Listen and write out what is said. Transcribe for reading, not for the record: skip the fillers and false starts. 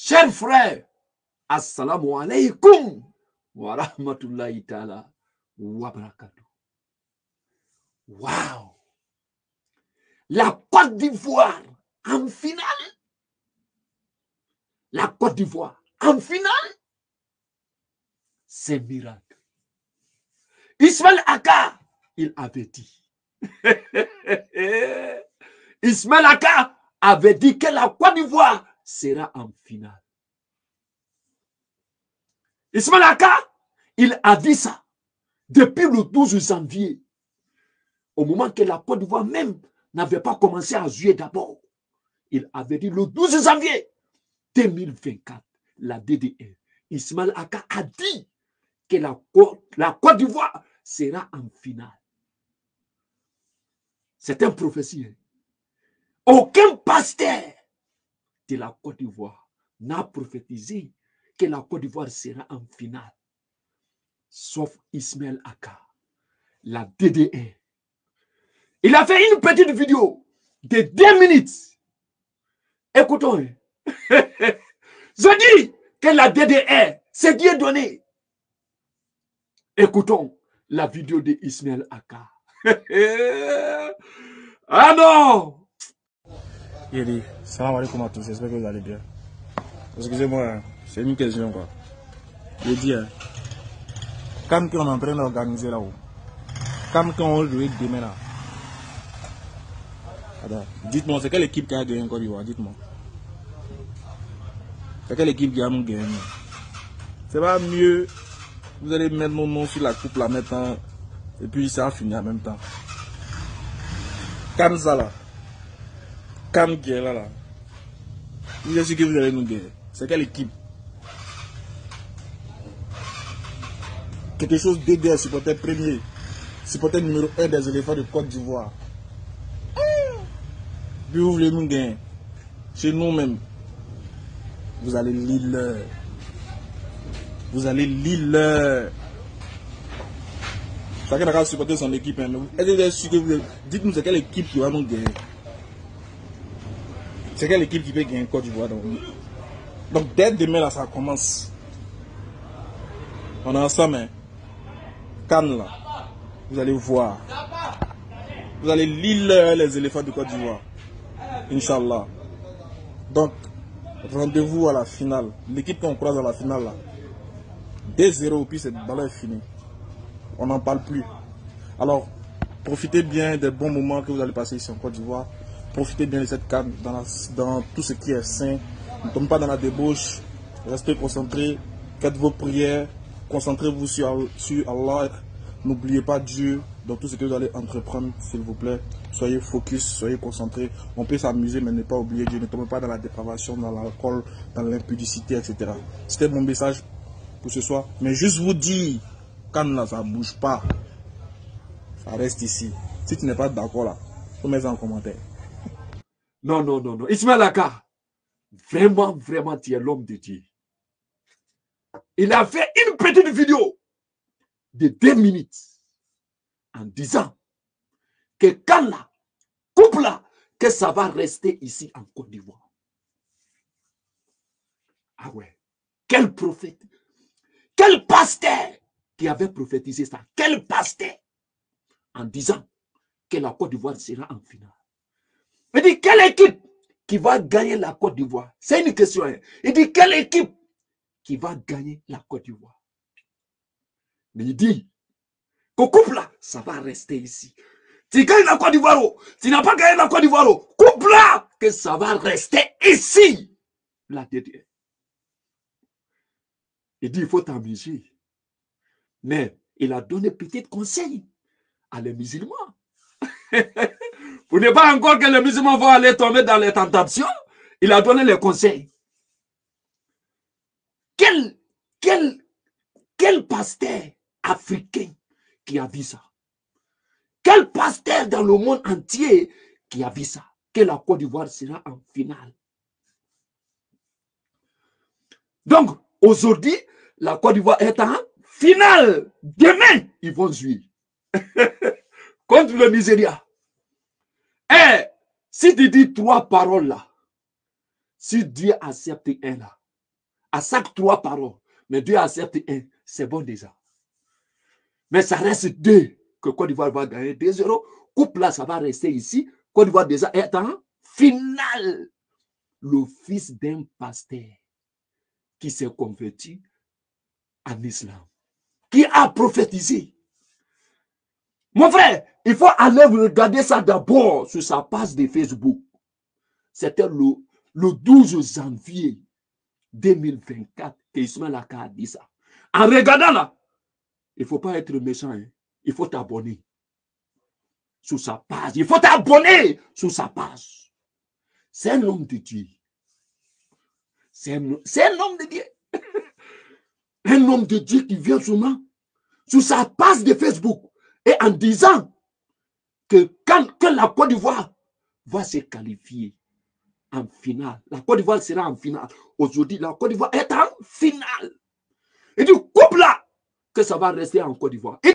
Chers frères, assalamu alaikum wa rahmatullahi ta'ala wa barakatuh. Waouh! La Côte d'Ivoire en finale. La Côte d'Ivoire en finale. C'est miracle. Ismaël Aka, il avait dit. Ismaël Aka avait dit que la Côte d'Ivoire sera en finale. Ismaël Aka, il a dit ça depuis le 12 janvier. Au moment que la Côte d'Ivoire même n'avait pas commencé à jouer d'abord. Il avait dit le 12 janvier 2024, la DDR. Ismaël Aka a dit que la Côte d'Ivoire sera en finale. C'est une prophétie. Aucun pasteur de la Côte d'Ivoire n'a prophétisé que la Côte d'Ivoire sera en finale. Sauf Ismaël Aka, la DDR. Il a fait une petite vidéo de 2 minutes. Écoutons. Je dis que la DDR, c'est Dieu donné. Écoutons la vidéo de Ismaël Aka. Ah non! Yéli, salam alaikum à tous, j'espère que vous allez bien. Excusez-moi, c'est une question quoi. Je dis, quand on est en train d'organiser là-haut, quand on joue demain là, dites-moi, c'est quelle équipe qui a gagné en Côte d'Ivoire? Dites-moi. C'est quelle équipe qui a gagné? C'est pas mieux, vous allez mettre nos noms sur la coupe là maintenant, et puis ça a fini en même temps. Comme ça là. Comme qui est là. Vous êtes sûr que vous allez nous gagner. C'est quelle équipe? Quelque chose d'aider, supporter premier. Supporter numéro 1 des éléphants de Côte d'Ivoire. Puis vous voulez nous gagner. Chez nous-mêmes. Vous allez lire. Vous allez lire. Chacun a supporter son équipe. Dites-nous c'est quelle équipe qui va nous gagner. C'est quelle équipe qui peut gagner Côte d'Ivoire. Donc dès demain là ça commence. On est ensemble. Hein. Cannes là. Vous allez voir. Vous allez lire les éléphants de Côte d'Ivoire. Inch'Allah. Donc rendez-vous à la finale. L'équipe qu'on croise à la finale là. 2-0 puis cette balle est finie. On n'en parle plus. Alors, profitez bien des bons moments que vous allez passer ici en Côte d'Ivoire. Profitez bien de cette canne dans tout ce qui est sain. Ne tombez pas dans la débauche. Restez concentrés. Faites vos prières. Concentrez-vous sur Allah. N'oubliez pas Dieu dans tout ce que vous allez entreprendre, s'il vous plaît. Soyez focus, soyez concentrés. On peut s'amuser, mais ne pas oublier Dieu. Ne tombez pas dans la dépravation, dans l'alcool, dans l'impudicité, etc. C'était mon message pour ce soir. Mais juste vous dire, quand là, ça ne bouge pas. Ça reste ici. Si tu n'es pas d'accord là, tu mets en commentaire. Non, non, non, non. Ismaël Aka, vraiment, vraiment, tu es l'homme de Dieu. Il a fait une petite vidéo de 2 minutes en disant que quand la coupe là, que ça va rester ici en Côte d'Ivoire. Ah ouais. Quel prophète, quel pasteur qui avait prophétisé ça? Quel pasteur en disant que la Côte d'Ivoire sera en finale? Il dit, quelle équipe qui va gagner la Côte d'Ivoire? C'est une question. Hein? Il dit, quelle équipe qui va gagner la Côte d'Ivoire? Mais il dit, qu'au couple là, ça va rester ici. Tu gagnes la Côte d'Ivoire, tu n'as pas gagné la Côte d'Ivoire, couple là, que ça va rester ici. La DDR. Il dit, il faut t'amuser. Mais il a donné petit conseil à les musulmans. Pour ne pas encore que les musulmans vont aller tomber dans les tentations, il a donné les conseils. Quel pasteur africain qui a vu ça? Quel pasteur dans le monde entier qui a vu ça? Que la Côte d'Ivoire sera en finale. Donc, aujourd'hui, la Côte d'Ivoire est en finale. Demain, ils vont jouer contre le Nigeria. Et si tu dis 3 paroles là, si Dieu accepte un là, à chaque 3 paroles. Mais Dieu accepte 1. C'est bon déjà. Mais ça reste 2 que Côte d'Ivoire va gagner 2-0. Coupe là, ça va rester ici. Côte d'Ivoire déjà est en finale. Le fils d'un pasteur qui s'est converti en islam, qui a prophétisé. Mon frère, il faut aller regarder ça d'abord sur sa page de Facebook. C'était le 12 janvier 2024 que Ismaël Aka a dit ça. En regardant là, il ne faut pas être méchant. Hein. Il faut t'abonner sur sa page. Il faut t'abonner sur sa page. C'est un homme de Dieu. C'est un homme de Dieu. Un homme de Dieu qui vient souvent sur sa page de Facebook et en disant que quand la Côte d'Ivoire va se qualifier en finale, la Côte d'Ivoire sera en finale. Aujourd'hui, la Côte d'Ivoire est en finale. Et du couple là, que ça va rester en Côte d'Ivoire.